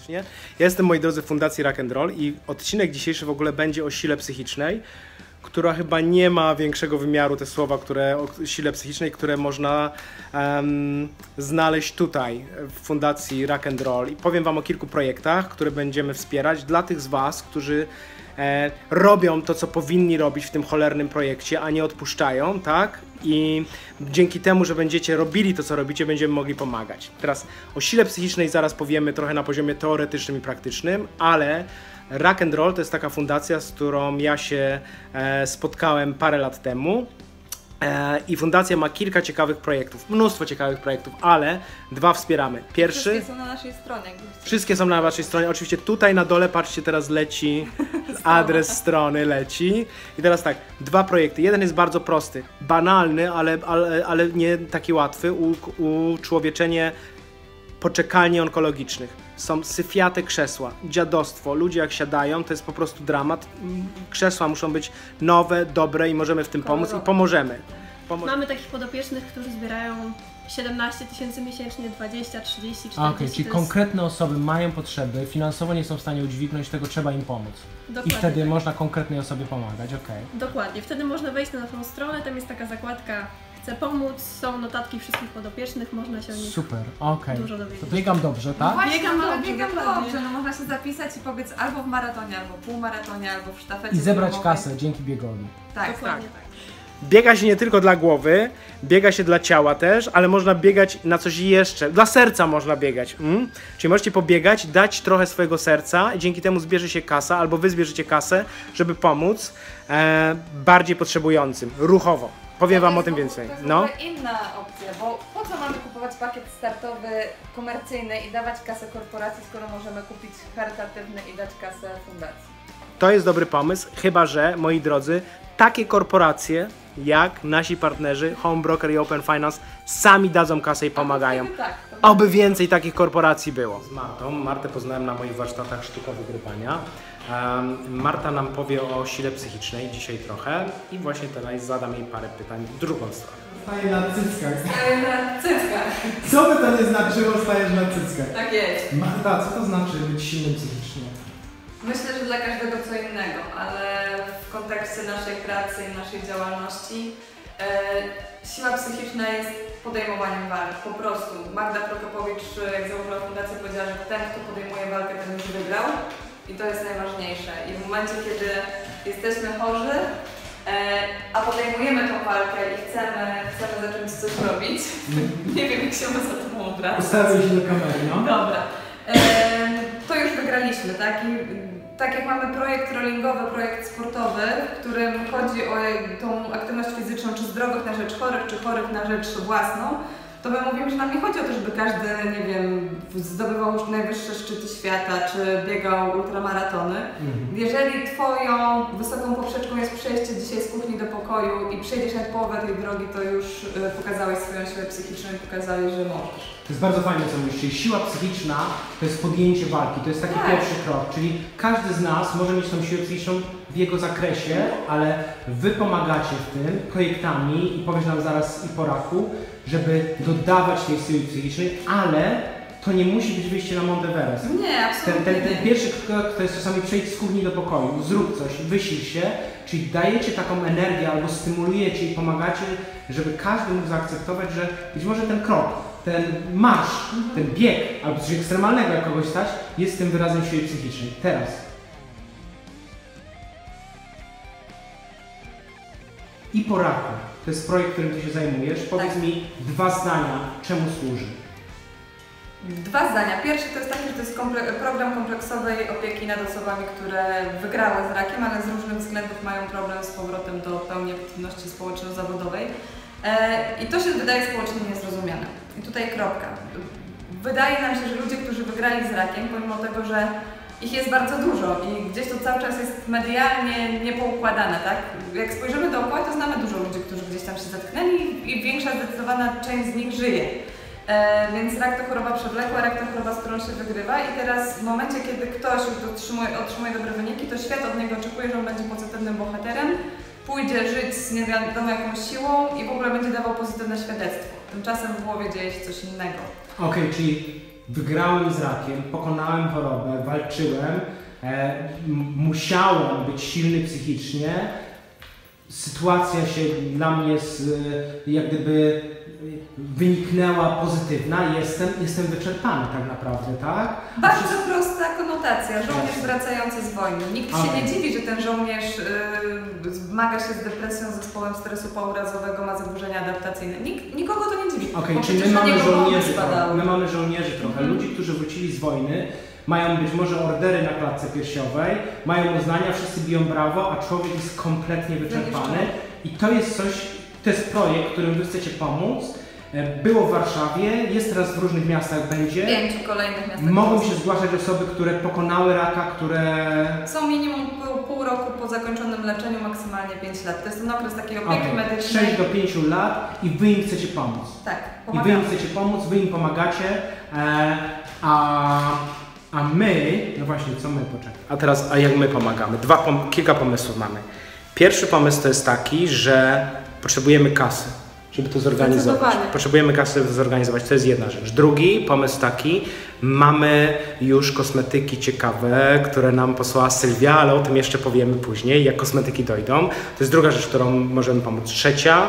psychicznie. Ja jestem, moi drodzy, w Fundacji Rock and Roll i odcinek dzisiejszy w ogóle będzie o sile psychicznej, która chyba nie ma większego wymiaru, te słowa, które o sile psychicznej, które można znaleźć tutaj w Fundacji Rock and Roll. I powiem wam o kilku projektach, które będziemy wspierać dla tych z was, którzy robią to, co powinni robić w tym cholernym projekcie, a nie odpuszczają, tak? I dzięki temu, że będziecie robili to, co robicie, będziemy mogli pomagać. Teraz o sile psychicznej zaraz powiemy trochę na poziomie teoretycznym i praktycznym, ale Rock and Roll to jest taka fundacja, z którą ja się spotkałem parę lat temu. I fundacja ma kilka ciekawych projektów, mnóstwo ciekawych projektów, ale dwa wspieramy. Pierwszy... Wszystkie są na naszej stronie. Wszystkie są na waszej stronie. Oczywiście tutaj na dole, patrzcie, teraz leci adres strony, leci. I teraz tak, dwa projekty. Jeden jest bardzo prosty, banalny, ale nie taki łatwy. Uczłowieczenie poczekalni onkologicznych. Są syfiate krzesła, dziadostwo. Ludzie jak siadają, to jest po prostu dramat. Krzesła muszą być nowe, dobre i możemy w tym pomóc i pomożemy. Mamy takich podopiecznych, którzy zbierają 17 000 miesięcznie, 20, 30, 40. Okej, czyli konkretne osoby mają potrzeby, finansowo nie są w stanie udźwignąć tego, trzeba im pomóc. Dokładnie I wtedy tak. można konkretnej osobie pomagać, okej. Dokładnie, wtedy można wejść na naszą stronę, tam jest taka zakładka Chcę pomóc, są notatki wszystkich podopiecznych, można się o nich Super, okej. dużo dowiedzieć. To biegam dobrze, tak? Właśnie, Biegam biegam dokładnie. dobrze, no można się zapisać i pobiec albo w maratonie, albo półmaratonie, albo w sztafecie. I zebrać zimowej. kasę dzięki biegowi. Tak, Dokładnie tak. tak. Biega się nie tylko dla głowy, biega się dla ciała też, ale można biegać na coś jeszcze. Dla serca można biegać. Czyli możecie pobiegać, dać trochę swojego serca i dzięki temu zbierze się kasa, albo wy zbierzecie kasę, żeby pomóc bardziej potrzebującym, ruchowo. Powiem wam o tym więcej. To jest No. w ogóle inna opcja, bo po co mamy kupować pakiet startowy komercyjny i dawać kasę korporacji, skoro możemy kupić charytatywny i dać kasę fundacji? To jest dobry pomysł, chyba że, moi drodzy, takie korporacje jak nasi partnerzy Home Broker i Open Finance sami dadzą kasę i pomagają. Wtedy tak, Oby więcej takich korporacji było. Z Martą. Martę poznałem na moich warsztatach sztuka wygrywania. Marta nam powie o sile psychicznej dzisiaj trochę i właśnie teraz zadam jej parę pytań w drugą stronę. Staję na cyckach. Na cyckach. Co by to nie znaczyło, stajesz na cyckach? Tak jest. Marta, co to znaczy być silnym psychicznie? Myślę, że dla każdego co innego, ale w kontekście naszej pracy i naszej działalności siła psychiczna jest podejmowaniem walk, po prostu. Magda Prokopowicz, jak założyła fundację, powiedziała, że ten, kto podejmuje walkę, ten już wygrał i to jest najważniejsze. I w momencie, kiedy jesteśmy chorzy, a podejmujemy tą walkę i chcemy zacząć coś robić, nie wiem, jak się za tobą obracać. Ustawię się do kamery, no. Dobra. To już wygraliśmy, tak? I tak jak mamy projekt rollingowy, projekt sportowy, w którym chodzi o tą aktywność fizyczną, czy zdrowych na rzecz chorych, czy chorych na rzecz własną, to my mówimy, że nam nie chodzi o to, żeby każdy, nie wiem, zdobywał już najwyższe szczyty świata, czy biegał ultramaratony. Jeżeli twoją wysoką poprzeczką jest przejście dzisiaj z kuchni do pokoju i przejdziesz nad połowę tej drogi, to już pokazałeś swoją siłę psychiczną i pokazałeś, że możesz. To jest bardzo fajne, co mówisz, czyli siła psychiczna to jest podjęcie walki, to jest taki pierwszy krok, czyli każdy z nas może mieć tą siłę psychiczną w jego zakresie, ale wy pomagacie w tym projektami i powiesz nam zaraz i po raku, żeby dodawać tej siły psychicznej, ale to nie musi być wyjście na Mount Everest. Nie, absolutnie Ten pierwszy krok to jest czasami przejść z kuchni do pokoju, zrób coś, wysil się, czyli dajecie taką energię albo stymulujecie i pomagacie, żeby każdy mógł zaakceptować, że być może ten krok, ten marsz, ten bieg albo coś ekstremalnego jak kogoś stać, jest tym wyrazem siły psychicznej. Teraz. I po raku. To jest projekt, którym ty się zajmujesz. Powiedz mi dwa zdania, czemu służy. Dwa zdania. Pierwszy to jest taki, że to jest program kompleksowej opieki nad osobami, które wygrały z rakiem, ale z różnych względów mają problem z powrotem do pełni aktywności społeczno-zawodowej. I to się wydaje społecznie niezrozumiane. I tutaj kropka. Wydaje nam się, że ludzie, którzy wygrali z rakiem, pomimo tego, że ich jest bardzo dużo i gdzieś to cały czas jest medialnie niepoukładane, tak? Jak spojrzymy dookoła, to znamy dużo ludzi, którzy gdzieś tam się zetknęli i większa zdecydowana część z nich żyje. Więc rak to choroba przewlekła, rak to choroba, z którą się wygrywa i teraz w momencie, kiedy ktoś już otrzymuje dobre wyniki, to świat od niego oczekuje, że on będzie pozytywnym bohaterem, pójdzie żyć z nie wiadomo jaką siłą i w ogóle będzie dawał pozytywne świadectwo. Tymczasem w głowie dzieje się coś innego. Okej, czyli wygrałem z rakiem, pokonałem chorobę, walczyłem, musiałem być silny psychicznie. Sytuacja się dla mnie jak gdyby wyniknęła pozytywna, jestem wyczerpany tak naprawdę, tak? Bardzo prosta konotacja, żołnierz wracający z wojny. Nikt się nie dziwi, że ten żołnierz zmaga się z depresją, zespołem stresu pourazowego, ma zaburzenia adaptacyjne. Nikogo to nie dziwi. Czyli my mamy żołnierzy trochę, ludzi, którzy wrócili z wojny, mają być może ordery na klatce piersiowej, mają uznania, wszyscy biją brawo, a człowiek jest kompletnie wyczerpany. I to jest coś, to jest projekt, którym wy chcecie pomóc. Było w Warszawie, jest teraz w różnych miastach, będzie. 5 kolejnych miastach. Mogą się zgłaszać osoby, które pokonały raka, które... Są minimum pół roku po zakończonym leczeniu, maksymalnie 5 lat. To jest ten okres takiej opieki medycznej. 6 do 5 lat i wy im chcecie pomóc. Tak, pomagamy. I wy im chcecie pomóc, wy im pomagacie, a my, no właśnie, co my poczekamy? A teraz, a jak my pomagamy? Kilka pomysłów mamy. Pierwszy pomysł to jest taki, że potrzebujemy kasy, żeby to zorganizować. Potrzebujemy kasy, żeby to zorganizować, to jest jedna rzecz. Drugi pomysł taki, mamy już kosmetyki ciekawe, które nam posłała Sylwia, ale o tym jeszcze powiemy później, jak kosmetyki dojdą. To jest druga rzecz, którą możemy pomóc. Trzecia,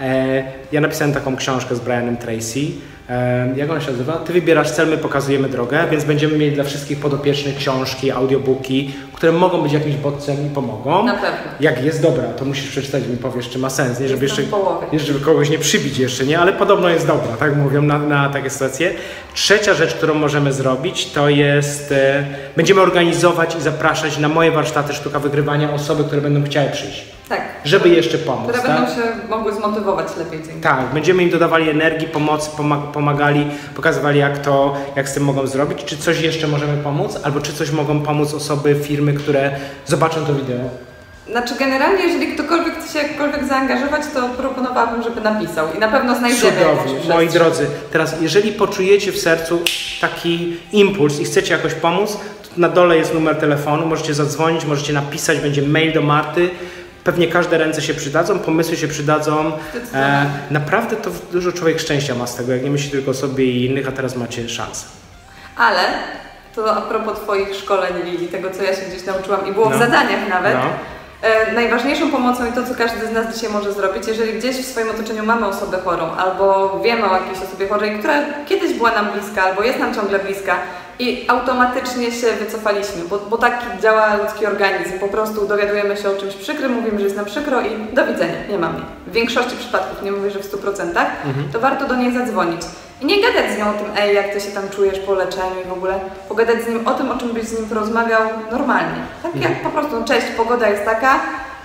ja napisałem taką książkę z Brianem Tracy. Jak ona się nazywa? Ty wybierasz cel, my pokazujemy drogę, więc będziemy mieli dla wszystkich podopiecznych książki, audiobooki, które mogą być jakimś bodźcem i pomogą. Na pewno. Jak jest dobra, to musisz przeczytać i mi powiesz, czy ma sens, nie? Żeby żeby kogoś nie przybić jeszcze, nie? Ale podobno jest dobra, tak mówią na takie sytuacje. Trzecia rzecz, którą możemy zrobić, to jest, będziemy organizować i zapraszać na moje warsztaty sztuka wygrywania osoby, które będą chciały przyjść. Tak. Żeby jeszcze pomóc. Które będą się mogły zmotywować lepiej dzięki. Tak, będziemy im dodawali energii, pomocy, pomagali, pokazywali jak z tym mogą zrobić, czy coś jeszcze możemy pomóc, albo czy coś mogą pomóc osoby, firmy, które zobaczą to wideo. Znaczy generalnie, jeżeli ktokolwiek chce się jakkolwiek zaangażować, to proponowałabym, żeby napisał i na pewno znajdziemy. Cudownie, moi drodzy. Teraz, jeżeli poczujecie w sercu taki impuls i chcecie jakoś pomóc, to na dole jest numer telefonu, możecie zadzwonić, możecie napisać, będzie mail do Marty. Pewnie każde ręce się przydadzą, pomysły się przydadzą. Naprawdę to dużo człowiek szczęścia ma z tego, jak nie myśli tylko o sobie i innych, a teraz macie szansę. Ale to a propos Twoich szkoleń i tego, co ja się gdzieś nauczyłam i było w zadaniach nawet, najważniejszą pomocą i to, co każdy z nas dzisiaj może zrobić, jeżeli gdzieś w swoim otoczeniu mamy osobę chorą albo wiemy o jakiejś osobie chorej, która kiedyś była nam bliska albo jest nam ciągle bliska i automatycznie się wycofaliśmy, bo tak działa ludzki organizm. Po prostu dowiadujemy się o czymś przykrym, mówimy, że jest nam przykro i do widzenia, nie mamy. W większości przypadków, nie mówię, że w 100%, to warto do niej zadzwonić. I nie gadać z nią o tym, jak ty się tam czujesz po leczeniu i w ogóle, pogadać z nim o tym, o czym byś z nim porozmawiał normalnie. Tak jak po prostu, cześć, pogoda jest taka,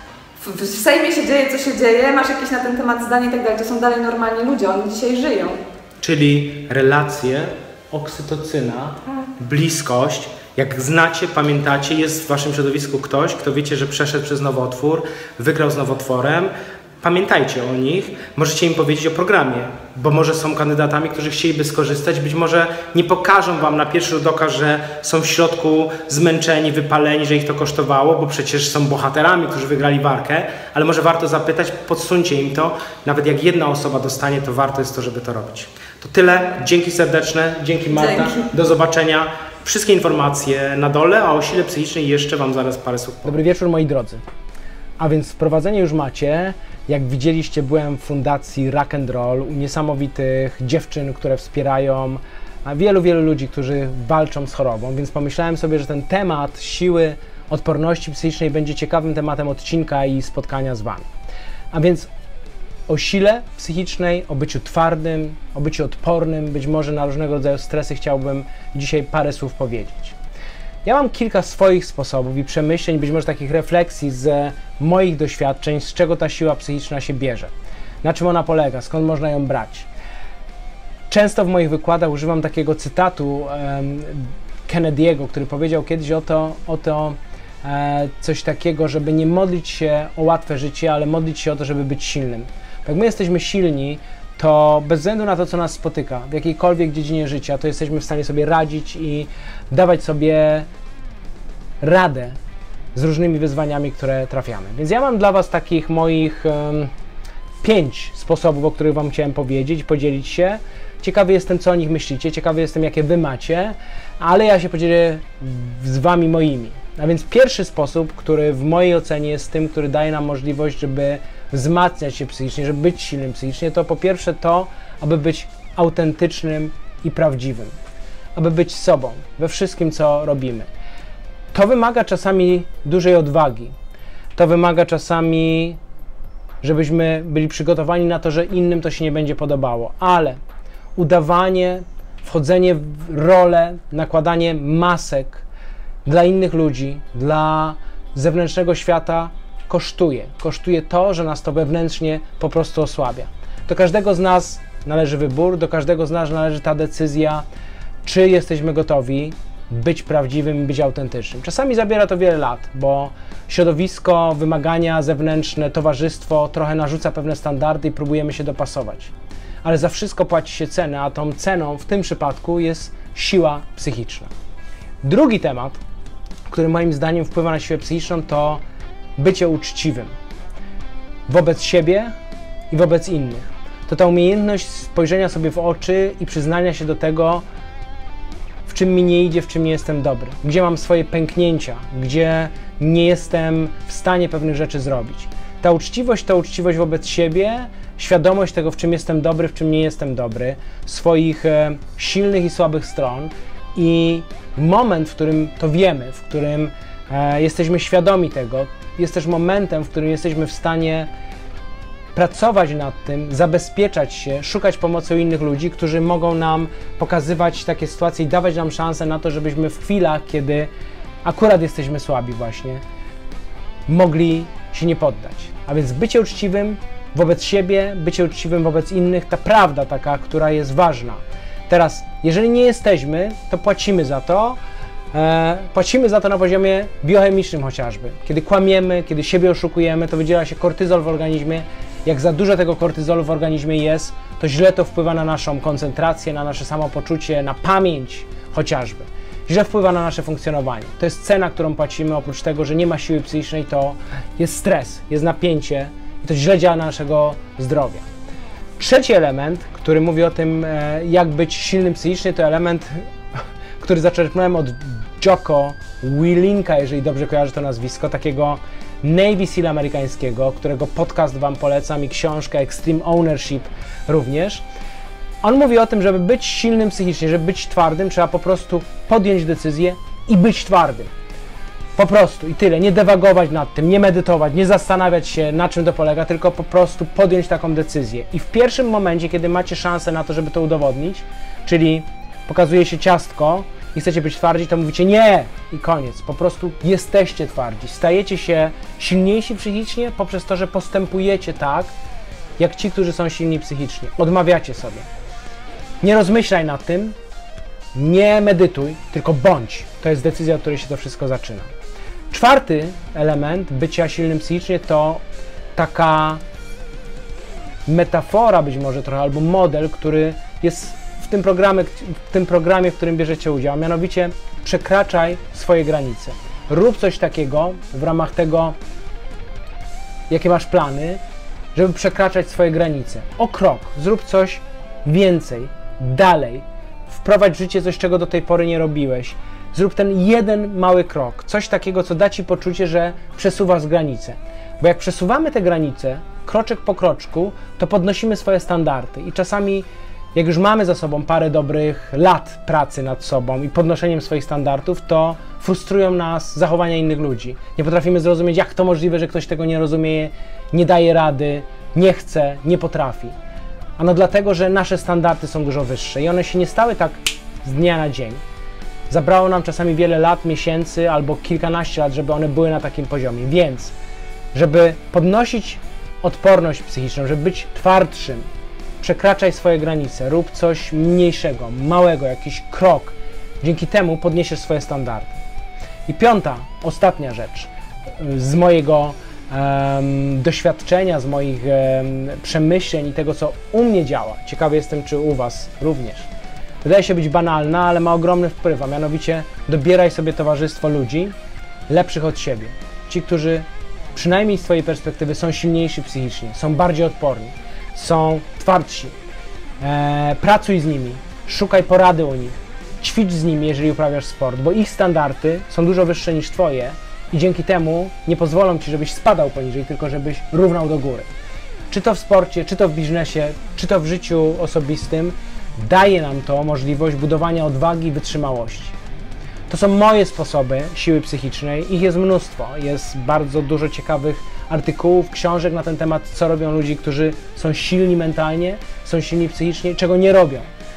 w Sejmie się dzieje, co się dzieje, masz jakieś na ten temat zdanie i tak dalej, to są dalej normalni ludzie, oni dzisiaj żyją. Czyli relacje, oksytocyna, bliskość. Jak znacie, pamiętacie, jest w waszym środowisku ktoś, kto wiecie, że przeszedł przez nowotwór, wygrał z nowotworem. Pamiętajcie o nich, możecie im powiedzieć o programie, bo może są kandydatami, którzy chcieliby skorzystać, być może nie pokażą wam na pierwszy rzut oka, że są w środku zmęczeni, wypaleni, że ich to kosztowało, bo przecież są bohaterami, którzy wygrali walkę, ale może warto zapytać, podsuńcie im to, nawet jak jedna osoba dostanie, to warto jest to, żeby to robić. To tyle, dzięki serdeczne, dzięki Marta, do zobaczenia. Wszystkie informacje na dole, a o sile psychicznej jeszcze wam zaraz parę słów. Dobry wieczór, moi drodzy. A więc wprowadzenie już macie. Jak widzieliście, byłem w fundacji Rock and Roll, u niesamowitych dziewczyn, które wspierają wielu ludzi, którzy walczą z chorobą, więc pomyślałem sobie, że ten temat siły odporności psychicznej będzie ciekawym tematem odcinka i spotkania z wami. A więc o sile psychicznej, o byciu twardym, o byciu odpornym, być może na różnego rodzaju stresy chciałbym dzisiaj parę słów powiedzieć. Ja mam kilka swoich sposobów i przemyśleń, być może takich refleksji z moich doświadczeń, z czego ta siła psychiczna się bierze, na czym ona polega, skąd można ją brać. Często w moich wykładach używam takiego cytatu Kennedy'ego, który powiedział kiedyś coś takiego, żeby nie modlić się o łatwe życie, ale modlić się o to, żeby być silnym. Jak my jesteśmy silni, to bez względu na to, co nas spotyka, w jakiejkolwiek dziedzinie życia, to jesteśmy w stanie sobie radzić i dawać sobie radę z różnymi wyzwaniami, które trafiamy. Więc ja mam dla was takich moich 5 sposobów, o których wam chciałem powiedzieć, podzielić się. Ciekawy jestem, co o nich myślicie, ciekawy jestem, jakie wy macie, ale ja się podzielę z wami moimi. A więc pierwszy sposób, który w mojej ocenie jest tym, który daje nam możliwość, żeby wzmacniać się psychicznie, żeby być silnym psychicznie, to po pierwsze to, aby być autentycznym i prawdziwym. Aby być sobą we wszystkim, co robimy. To wymaga czasami dużej odwagi. To wymaga czasami, żebyśmy byli przygotowani na to, że innym to się nie będzie podobało. Ale udawanie, wchodzenie w rolę, nakładanie masek dla innych ludzi, dla zewnętrznego świata kosztuje. Kosztuje to, że nas to wewnętrznie po prostu osłabia. Do każdego z nas należy wybór, do każdego z nas należy ta decyzja, czy jesteśmy gotowi być prawdziwym i być autentycznym. Czasami zabiera to wiele lat, bo środowisko, wymagania zewnętrzne, towarzystwo trochę narzuca pewne standardy i próbujemy się dopasować. Ale za wszystko płaci się cenę, a tą ceną w tym przypadku jest siła psychiczna. Drugi temat, który moim zdaniem wpływa na siłę psychiczną, to bycie uczciwym wobec siebie i wobec innych. To ta umiejętność spojrzenia sobie w oczy i przyznania się do tego, w czym mi nie idzie, w czym nie jestem dobry, gdzie mam swoje pęknięcia, gdzie nie jestem w stanie pewnych rzeczy zrobić. Ta uczciwość to uczciwość wobec siebie, świadomość tego, w czym jestem dobry, w czym nie jestem dobry, swoich silnych i słabych stron i moment, w którym to wiemy, w którym jesteśmy świadomi tego, jest też momentem, w którym jesteśmy w stanie pracować nad tym, zabezpieczać się, szukać pomocy u innych ludzi, którzy mogą nam pokazywać takie sytuacje i dawać nam szansę na to, żebyśmy w chwilach, kiedy akurat jesteśmy słabi właśnie, mogli się nie poddać. A więc bycie uczciwym wobec siebie, bycie uczciwym wobec innych, ta prawda taka, która jest ważna. Teraz, jeżeli nie jesteśmy, to płacimy za to. Płacimy za to na poziomie biochemicznym chociażby. Kiedy kłamiemy, kiedy siebie oszukujemy, to wydziela się kortyzol w organizmie. Jak za dużo tego kortyzolu w organizmie jest, to źle to wpływa na naszą koncentrację, na nasze samopoczucie, na pamięć chociażby. Źle wpływa na nasze funkcjonowanie. To jest cena, którą płacimy, oprócz tego, że nie ma siły psychicznej, to jest stres, jest napięcie i to źle działa na naszego zdrowia. Trzeci element, który mówi o tym, jak być silnym psychicznie, to element, który zaczerpnąłem od Jocko Willinka, jeżeli dobrze kojarzę to nazwisko, takiego Navy Seal amerykańskiego, którego podcast wam polecam i książkę Extreme Ownership również. On mówi o tym, żeby być silnym psychicznie, żeby być twardym, trzeba po prostu podjąć decyzję i być twardym. Po prostu i tyle. Nie dywagować nad tym, nie medytować, nie zastanawiać się, na czym to polega, tylko po prostu podjąć taką decyzję. I w pierwszym momencie, kiedy macie szansę na to, żeby to udowodnić, czyli pokazuje się ciastko i chcecie być twardzi, to mówicie nie i koniec. Po prostu jesteście twardzi. Stajecie się silniejsi psychicznie poprzez to, że postępujecie tak, jak ci, którzy są silni psychicznie. Odmawiacie sobie. Nie rozmyślaj nad tym, nie medytuj, tylko bądź. To jest decyzja, od której się to wszystko zaczyna. Czwarty element bycia silnym psychicznie to taka metafora być może trochę, albo model, który jest w tym programie, w którym bierzecie udział, a mianowicie przekraczaj swoje granice. Rób coś takiego w ramach tego, jakie masz plany, żeby przekraczać swoje granice. O krok, zrób coś więcej, dalej, wprowadź w życie coś, czego do tej pory nie robiłeś. Zrób ten jeden mały krok, coś takiego, co da ci poczucie, że przesuwasz granicę. Bo jak przesuwamy te granice, kroczek po kroczku, to podnosimy swoje standardy i czasami jak już mamy za sobą parę dobrych lat pracy nad sobą i podnoszeniem swoich standardów, to frustrują nas zachowania innych ludzi. Nie potrafimy zrozumieć, jak to możliwe, że ktoś tego nie rozumie, nie daje rady, nie chce, nie potrafi. Ano dlatego, że nasze standardy są dużo wyższe i one się nie stały tak z dnia na dzień. Zabrało nam czasami wiele lat, miesięcy albo kilkanaście lat, żeby one były na takim poziomie. Więc, żeby podnosić odporność psychiczną, żeby być twardszym, przekraczaj swoje granice, rób coś mniejszego, małego, jakiś krok. Dzięki temu podniesiesz swoje standardy. I piąta, ostatnia rzecz z mojego doświadczenia, z moich przemyśleń i tego, co u mnie działa. Ciekawy jestem, czy u was również. Wydaje się być banalna, ale ma ogromny wpływ, a mianowicie dobieraj sobie towarzystwo ludzi lepszych od siebie. Ci, którzy przynajmniej z twojej perspektywy są silniejsi psychicznie, są bardziej odporni, są twardsi, pracuj z nimi, szukaj porady u nich, ćwicz z nimi, jeżeli uprawiasz sport, bo ich standardy są dużo wyższe niż twoje i dzięki temu nie pozwolą ci, żebyś spadał poniżej, tylko żebyś równał do góry. Czy to w sporcie, czy to w biznesie, czy to w życiu osobistym, daje nam to możliwość budowania odwagi i wytrzymałości. To są moje sposoby siły psychicznej, ich jest mnóstwo, jest bardzo dużo ciekawych artykułów, książek na ten temat, co robią ludzie, którzy są silni mentalnie, są silni psychicznie, czego nie robią.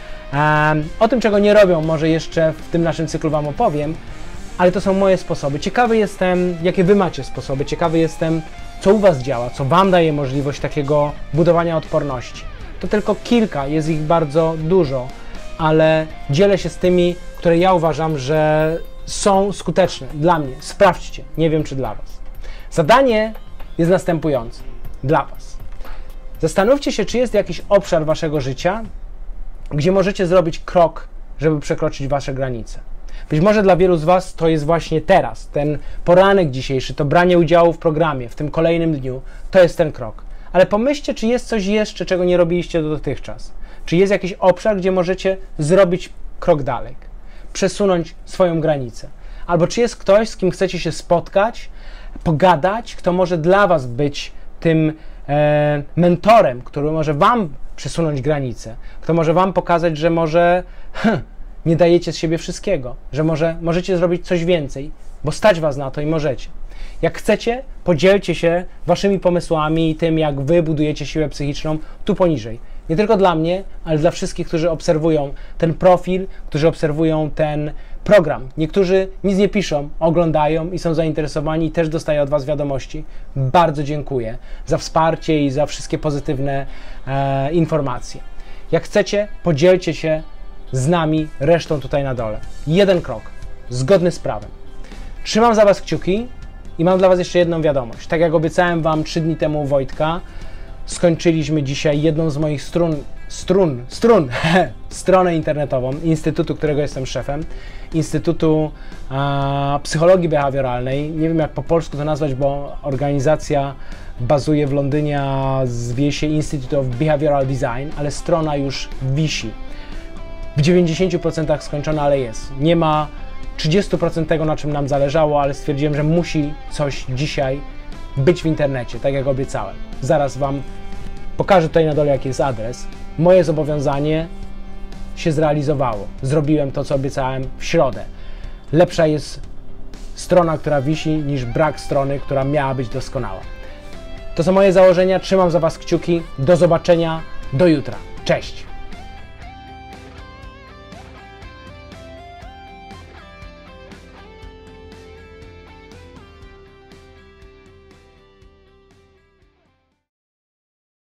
O tym, czego nie robią, może jeszcze w tym naszym cyklu Wam opowiem, ale to są moje sposoby. Ciekawy jestem, jakie Wy macie sposoby, ciekawy jestem, co u Was działa, co Wam daje możliwość takiego budowania odporności. To tylko kilka, jest ich bardzo dużo, ale dzielę się z tymi, które ja uważam, że są skuteczne dla mnie. Sprawdźcie, nie wiem czy dla Was. Zadanie jest następujące dla Was. Zastanówcie się, czy jest jakiś obszar Waszego życia, gdzie możecie zrobić krok, żeby przekroczyć Wasze granice. Być może dla wielu z Was to jest właśnie teraz, ten poranek dzisiejszy, to branie udziału w programie, w tym kolejnym dniu, to jest ten krok. Ale pomyślcie, czy jest coś jeszcze, czego nie robiliście dotychczas. Czy jest jakiś obszar, gdzie możecie zrobić krok dalej, przesunąć swoją granicę. Albo czy jest ktoś, z kim chcecie się spotkać, pogadać, kto może dla Was być tym mentorem, który może Wam przesunąć granicę, kto może Wam pokazać, że może nie dajecie z siebie wszystkiego, że możecie zrobić coś więcej, bo stać Was na to i możecie. Jak chcecie, podzielcie się Waszymi pomysłami i tym, jak Wy budujecie siłę psychiczną tu poniżej. Nie tylko dla mnie, ale dla wszystkich, którzy obserwują ten profil, którzy obserwują ten program. Niektórzy nic nie piszą, oglądają i są zainteresowani i też dostaję od Was wiadomości. Bardzo dziękuję za wsparcie i za wszystkie pozytywne informacje. Jak chcecie, podzielcie się z nami resztą tutaj na dole. Jeden krok, zgodny z prawem. Trzymam za Was kciuki i mam dla Was jeszcze jedną wiadomość. Tak jak obiecałem Wam 3 dni temu u Wojtka, skończyliśmy dzisiaj jedną z moich stronę internetową Instytutu, którego jestem szefem, Instytutu Psychologii Behawioralnej. Nie wiem, jak po polsku to nazwać, bo organizacja bazuje w Londynie, a zwie się Institute of Behavioral Design, ale strona już wisi. W 90% skończona, ale jest. Nie ma 30% tego, na czym nam zależało, ale stwierdziłem, że musi coś dzisiaj być w internecie, tak jak obiecałem. Zaraz Wam pokażę tutaj na dole, jaki jest adres. Moje zobowiązanie się zrealizowało. Zrobiłem to, co obiecałem w środę. Lepsza jest strona, która wisi, niż brak strony, która miała być doskonała. To są moje założenia. Trzymam za Was kciuki. Do zobaczenia. Do jutra. Cześć!